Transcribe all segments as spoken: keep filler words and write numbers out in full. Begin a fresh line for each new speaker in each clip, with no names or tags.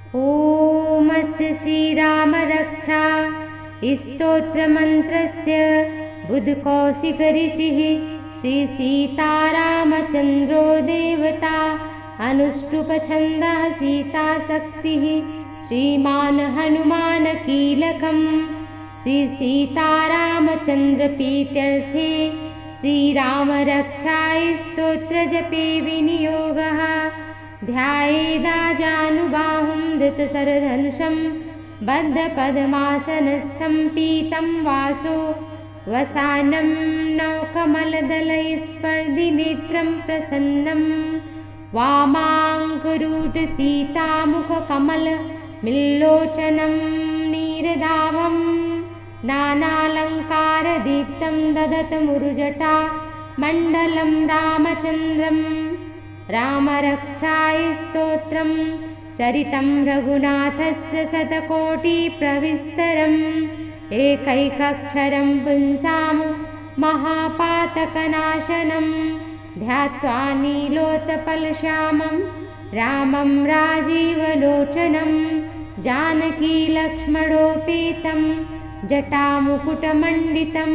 ओमस्य श्रीरामरक्षा स्तोत्रमन्त्रस्य बुधकौशिकऋषिः श्रीसीतारामचन्द्रो देवता अनुष्टुप्छन्दः सीताशक्तिः श्रीमान् हनुमान् कीलकम् श्रीसीतारामचन्द्रप्रीत्यर्थे श्रीरामरक्षा स्तोत्रजपे विनियोगः ध्यायेदाजानुबाहुं धृतशरधनुषं बद्धपद्मासनस्थं पीतं वासो वसानं नवकमलदलैस्पर्धिनेत्रं प्रसन्नं वामाङ्करूढसीतामुखकमलमिल्लोचनं नीरदाभं नानालङ्कारदीप्तं ददतमुरुजटा मण्डलं रामचन्द्रम् रामरक्षास्तोत्रं चरितं रघुनाथस्य शतकोटिप्रविस्तरम् एकैकाक्षरं पुंसां महापातकनाशनं ध्यात्वा नीलोत्पलश्यामं रामं राजीवलोचनं जानकीलक्ष्मणोपेतं जटामुकुटमण्डितं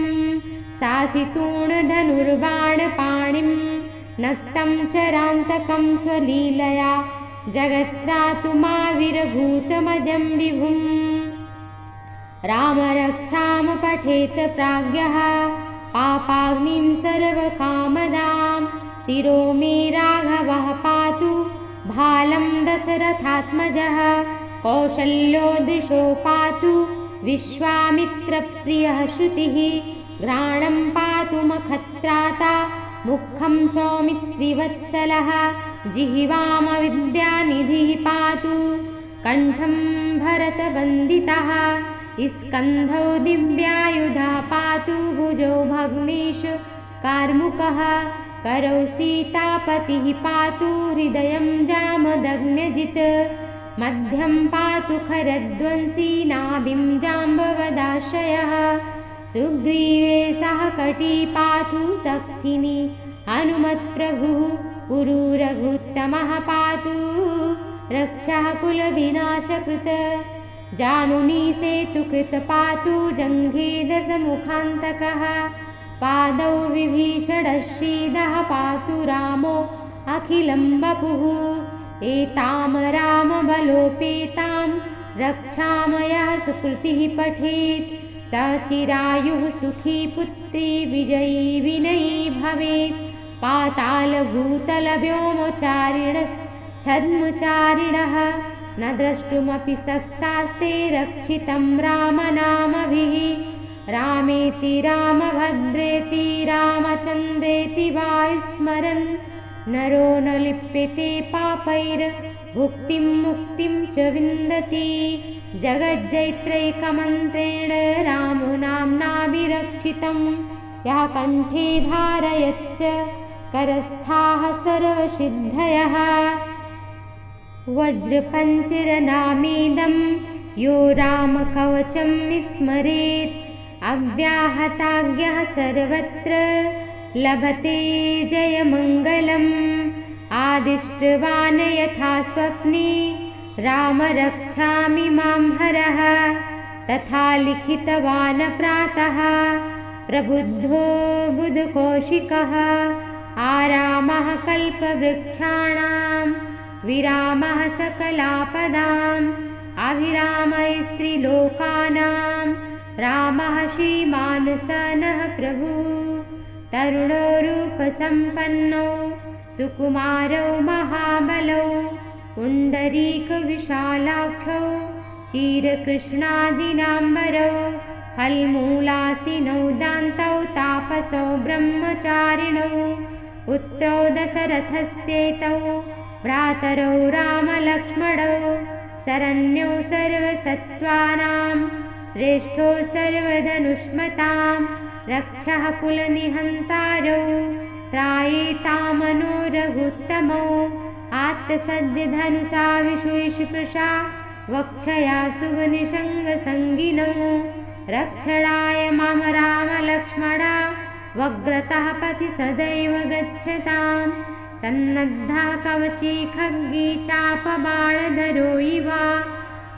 सासितूणधनुर्बाणपाणिं नक्तं चरान्तकं स्वलीलया जगत्रातुमाविर्भूतमजं विभुम् रामरक्षां पठेत् प्राज्ञः पापाग्निं सर्वकामदां शिरो मे राघवः पातु भालं दशरथात्मजः कौसल्यो दृशो पातु विश्वामित्रप्रियः श्रुतिः घ्राणं पातु मखत्राता मुखं सौमित्रिवत्सलः जिह्वामविद्यानिधिः पातु कण्ठं भरतवन्दितः स्कन्धौ दिव्यायुधा पातु भुजौ भग्नेश कार्मुकः करौ सीतापतिः पातु हृदयं जामदग्न्यजित् मध्यं पातु खरध्वंसी नाभिं जाम्बवदाश्रयः सुग्रीवे सह कटी पातु शक्तिनी हनुमत्प्रभुः उरुरघुत्तमः पातु रक्षः कुलविनाशकृत जानुनी सेतुकृत पातु जङ्घे दशमुखान्तकः पादौ विभीषणश्रीदः पातु रामो अखिलं वपुः एतां रामबलोपेतां रक्षामयः सुकृतिः पठेत् स चिरायुः सुखी पुत्री विजयी विनयी भवेत् पातालभूतलव्योमचारिणश्छद्मचारिणः न द्रष्टुमपि शक्तास्ते रक्षितं रामनामभिः रामेति रामभद्रेति रामचन्द्रेति वा स्मरन् नरो न लिप्यते पापैर्भुक्तिं मुक्तिं च विन्दति जगज्जैत्रैकमन्त्रेण रामनाम्नाभिरक्षितं यः कण्ठे धारयच्च करस्थाः सर्वसिद्धयः वज्रपञ्चरनामेदं यो रामकवचं विस्मरेत् अव्याहताज्ञः सर्वत्र लभते जयमङ्गलम् आदिष्टवान् यथा स्वप्ने रामरक्षामि मां हरः तथा लिखितवान् प्रातः प्रबुद्धो बुधकौशिकः आरामः कल्पवृक्षाणां विरामः सकलापदाम् अभिरामस्त्रिलोकानां रामः श्रीमान् स नः प्रभुः तरुणो रूपसम्पन्नो सुकुमारो महाबलौ पुण्डरीकविशालाक्षौ चिरकृष्णाजिनाम्बरौ फल्मूलासिनौ दान्तौ तापसौ ब्रह्मचारिणौ पुत्रौ दशरथस्येतौ भ्रातरौ रामलक्ष्मणौ शरण्यो सर्वसत्त्वानां श्रेष्ठो सर्वधनुष्मतां रक्षः कुलनिहन्तारौ त्रायेतामनो रघुत्तमौ आत्तसज्जधनुषा विशुष्पृशा वक्षया सुगनिषङ्गसङ्गिनौ रक्षणाय मम रामलक्ष्मणा वग्रतः पथि सदैव गच्छताम् सन्नद्धा कवची खड्गी चापबाणधरो इव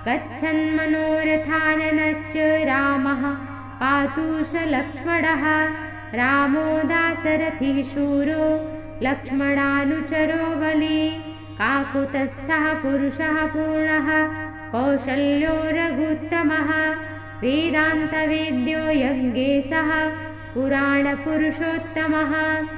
गच्छन् मनोरथाननश्च रामः पातु स लक्ष्मणः। रामो दाशरथिः शूरो लक्ष्मणानुचरो बली। काकुतस्थः पुरुषः पूर्णः कौशल्यो रघुत्तमः। वेदान्तवेद्यो यज्ञेशः पुराणपुरुषोत्तमः।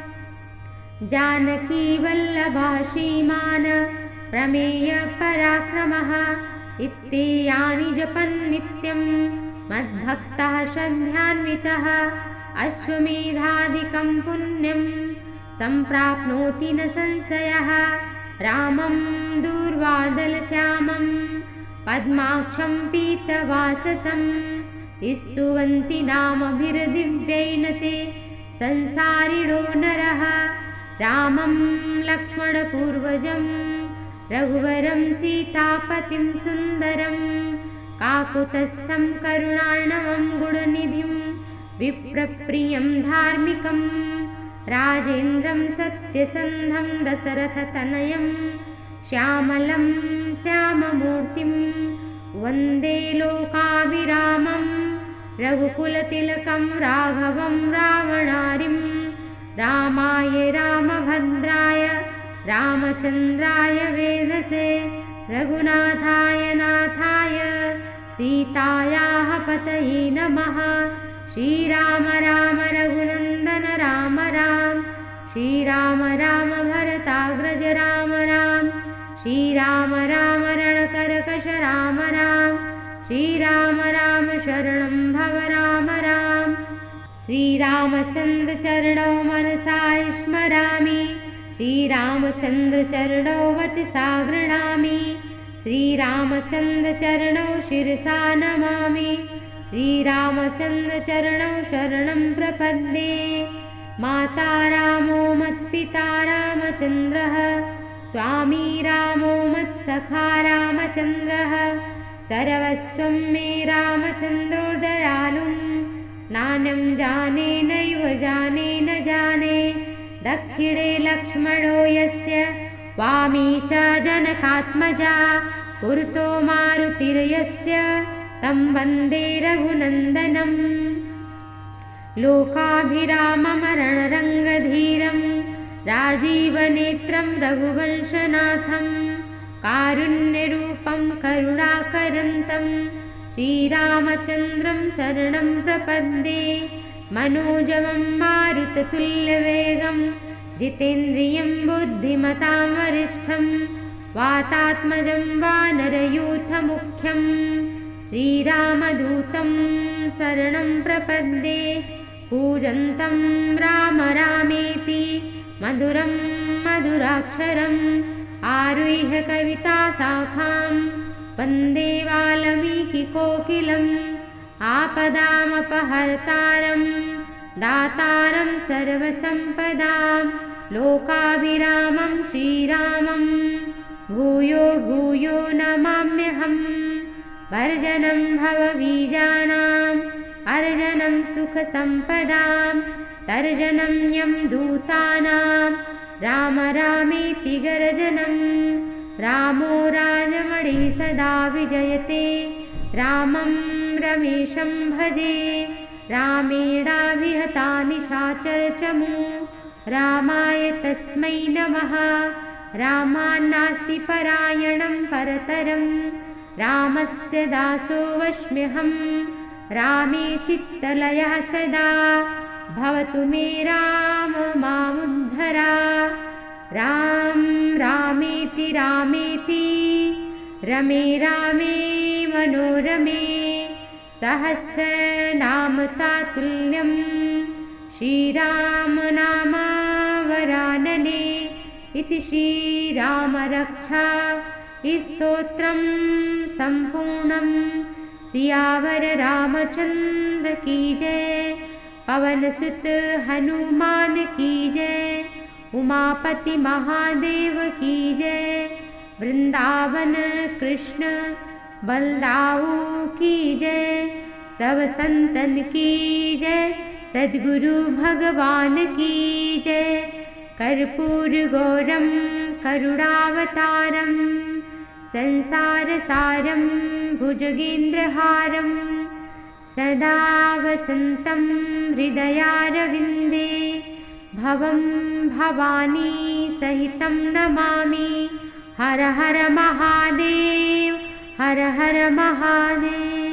जानकीवल्लभः श्रीमान् प्रमेयपराक्रमः। इत्येयानि जपन् नित्यं मद्भक्तः श्रद्धान्वितः। अश्वमेधादिकं पुण्यं सम्प्राप्नोति न संशयः। रामं दूर्वादलश्यामं पद्माक्षं पीतवाससं। स्तुवन्ति नामभिर्दिव्यैन ते संसारिणो नरः। रामं लक्ष्मणपूर्वजं रघुवरं सीतापतिं सुन्दरं। काकुतस्थं करुणार्णवं गुणनिधिं विप्रप्रियं धार्मिकं। राजेन्द्रं सत्यसन्धं दशरथतनयं श्यामलं श्याममूर्तिं। वन्दे लोकाभिरामं रघुकुलतिलकं राघवं रावणारिं। रामाय रामभद्राय रामचन्द्राय वेधसे। रघुनाथाय नाथाय सीतायाः पतये नमः। श्रीराम राम रघुनन्दन राम राम। श्रीराम राम भरताग्रज राम राम। श्रीराम राम रणकरकश राम राम। श्रीराम राम शरणं भव राम राम। श्रीरामचन्द्र चरणौ मनसा स्मरामि। श्रीरामचन्द्र चरणौ वचसा गृह्णामि। श्रीरामचन्द्र चरणौ शिरसा नमामि। श्रीरामचन्द्र चरणौ शरणं प्रपद्ये। माता रामो मत्पिता रामचन्द्रः। स्वामी रामो मत्सखा रामचन्द्रः। सर्वस्वं मे रामचन्द्रो दयालुं। नान्यं जाने नैव जाने न जाने। दक्षिणे लक्ष्मणो यस्य वामी च जनकात्मजा। पुरतो मारुतिर्यस्य तं वन्दे रघुनन्दनम्। लोकाभिराममरणरङ्गधीरं राजीवनेत्रं रघुवंशनाथं। कारुण्यरूपं करुणाकरन्तं श्रीरामचन्द्रं शरणं प्रपद्ये। मनोजवं मारुततुल्यवेगं जितेन्द्रियं बुद्धिमतां वरिष्ठं। वातात्मजं वानरयूथमुख्यं श्रीरामदूतं शरणं प्रपद्ये। कूजन्तं राम रामेति मधुरं मधुराक्षरम्। आरुह्य कविताशाखां वन्दे वाल्मीकिकोकिलम्। आपदामपहर्तारं दातारं सर्वसम्पदां। लोकाभिरामं श्रीरामं भूयो भूयो नमाम्यहम्। वर्जनं भवबीजानाम् अर्जनं सुखसम्पदां। तर्जनं यं दूतानां राम रामेति गर्जनं। रामो राजमणिः सदा विजयते। रामं रमेशं भजे। रामेणाभिहता निशाचरचमू। रामाय तस्मै नमः। रामान्नास्ति परायणं परतरं। रामस्य दासो वच्म्यहं। रामे चित्तलयः सदा। भवतु मे राम मामुद्धरा। राम रामेति रामेति रमे रामे मनोरमे। सहस्रनाम तातुल्यं श्रीराम नाम वरानने। इति श्रीरामरक्षा स्तोत्रं सम्पूर्णं। सियावर रामचन्द्र की जय। पवनसुत हनुमान की जय। उमापति महादेव की जय। वृंदावन कृष्ण बलदाऊ की जय। सब संतन की जय। सद्गुरु भगवान की जय। कर्पूर गौरम करुणावतारम संसारसारं भुजगेन्द्रहारं सदा वसन्तं हृदयारविन्दे भवं भवानी सहितं नमामि। हर हर महादेव, हर हर महादेव।